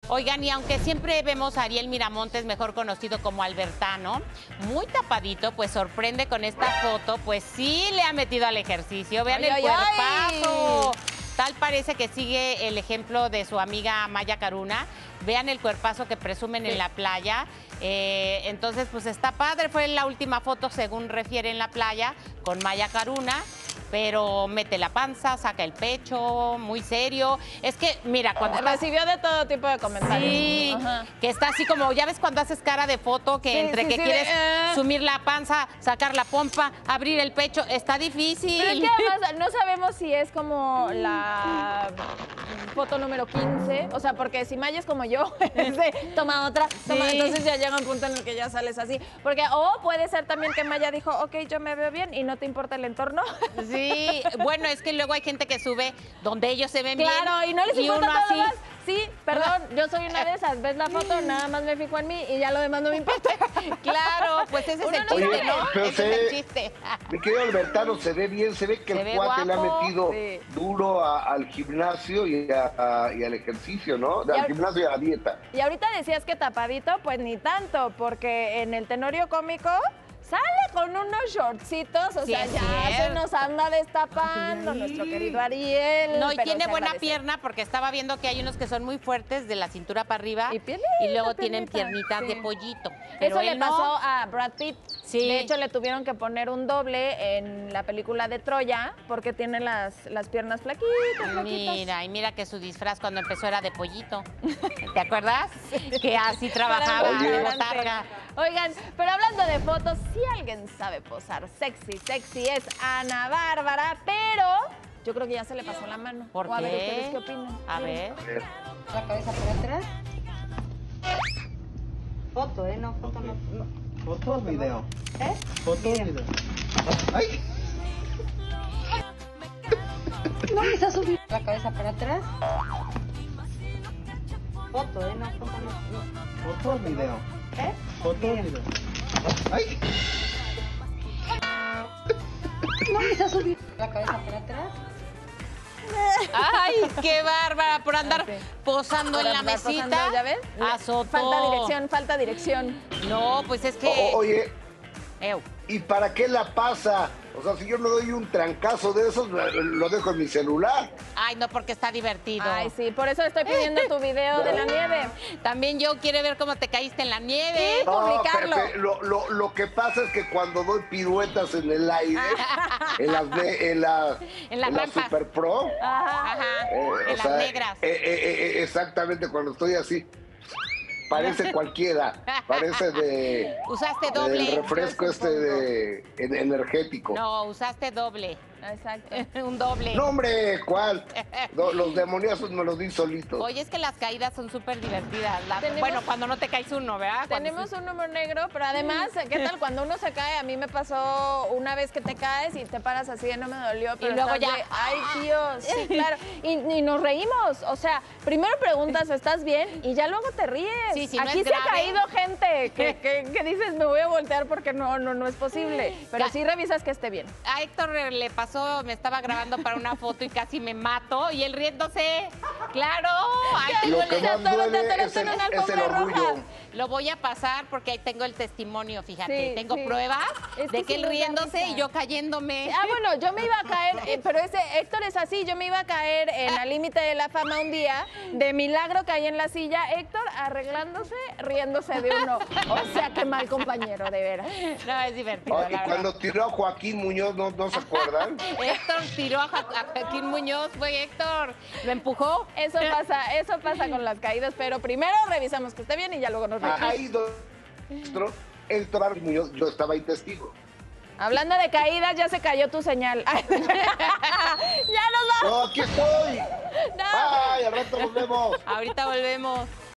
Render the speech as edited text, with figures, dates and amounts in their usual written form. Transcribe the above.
Oigan, y aunque siempre vemos a Ariel Miramontes, mejor conocido como Albertano, muy tapadito, pues sorprende con esta foto, pues sí le ha metido al ejercicio. Vean el cuerpazo. Tal parece que sigue el ejemplo de su amiga Maya Caruna. Vean el cuerpazo que presumen en la playa. Entonces, pues está padre. Fue la última foto, según refiere, en la playa con Maya Caruna. Pero mete la panza, saca el pecho, muy serio. Es que, mira, cuando... Recibió de todo tipo de comentarios. Sí, que está así como, ya ves cuando haces cara de foto, que entre que quieres sumir la panza, sacar la pompa, abrir el pecho, está difícil. Pero es que además no sabemos si es como la foto número 15, o sea, porque si Maya es como yo, toma otra, entonces ya llega un punto en el que ya sales así. Porque, o puede ser también que Maya dijo, ok, yo me veo bien y no te importa el entorno. Sí, bueno, es que luego hay gente que sube donde ellos se ven bien. Claro, y no les importa todo así. lo demás. Sí, perdón, yo soy una de esas. Ves la foto, nada más me fijo en mí y ya lo demás no me importa. Claro, pues ese es el chiste, ¿no? Pero ese es el chiste. Mi querido Albertano, se ve bien, se ve que el cuate le ha metido duro al gimnasio y al ejercicio, ¿no? Al gimnasio y a la dieta. Y ahorita decías que tapadito, pues ni tanto, porque en el Tenorio Cómico sale con unos shortcitos, o sea, ya se nos anda destapando nuestro querido Ariel. No, y tiene buena pierna porque estaba viendo que hay unos que son muy fuertes de la cintura para arriba y luego tienen piernitas de pollito. Eso le pasó a Brad Pitt. Sí. De hecho, le tuvieron que poner un doble en la película de Troya porque tiene las piernas flaquitas. Mira, y mira que su disfraz cuando empezó era de pollito. ¿Te acuerdas? Que así trabajaba de botarga. Oigan, pero hablando de fotos, si alguien sabe posar sexy es Ana Bárbara, pero yo creo que ya se le pasó la mano. ¿Por qué? A ver, ¿ustedes qué opinan? A ver. La cabeza para atrás. Foto, no, foto no. ¿Foto o video? ¿Eh? ¿Foto o video? ¡Ay! No me está subiendo. La cabeza para atrás. Foto, no, foto no. ¿Foto o video? ¿Eh? ¿Foto o video? ¡Ay! No me está subiendo. La cabeza para atrás. ¡Ay, qué bárbara! Por andar posando en la mesita. ¿Ya ves? Azotó. Falta dirección. No, pues es que... Oye, ¿y para qué la pasa? O sea, si yo me doy un trancazo de esos, lo dejo en mi celular. Ay, no, porque está divertido. Ay, sí, por eso estoy pidiendo tu video de la nieve. También yo quiero ver cómo te caíste en la nieve. Sí, publicarlo. Pepe, lo que pasa es que cuando doy piruetas en el aire, en la Super Pro, en las negras. Exactamente, cuando estoy así, parece cualquiera, parece de... Usaste doble. El refresco energético. No, usaste doble. Exacto. Un doble. No, hombre, ¿cuál? Los demoniazos me los di solitos. Oye, es que las caídas son súper divertidas. Bueno, cuando no te caes uno, ¿verdad? Tenemos un humor negro, pero además, ¿qué tal? Cuando uno se cae, a mí me pasó una vez que te caes y te paras así de no me dolió, pero y luego ya... ay, Dios, sí, claro. Y nos reímos, o sea, primero preguntas, ¿estás bien? Y ya luego te ríes. Sí, sí, aquí se ha caído gente que dices, me voy a voltear porque no es posible. Pero sí revisas que esté bien. A Héctor le pasó, me estaba grabando para una foto y casi me mato, y él riéndose. ¡Claro! Ay, lo que más duele es el orgullo. Lo voy a pasar porque ahí tengo el testimonio, fíjate. Sí, tengo pruebas de que él riéndose y yo cayéndome. Ah, bueno, yo me iba a caer, pero Héctor es así, yo me iba a caer en la límite de la fama un día, de milagro caí en la silla, Héctor arreglándose, riéndose de uno. O sea, qué mal compañero, de veras. No, es divertido, Y cuando tiró a Joaquín Muñoz, ¿no se acuerdan? Héctor tiró a Joaquín Muñoz, fue Héctor, lo empujó. Eso pasa con las caídas, pero primero revisamos que esté bien y ya luego nos revisamos. Ahí, Héctor Muñoz, yo estaba ahí testigo. Hablando de caídas, ya se cayó tu señal. Ya nos vamos. No, aquí estoy. No. Ay, al rato volvemos. Ahorita volvemos.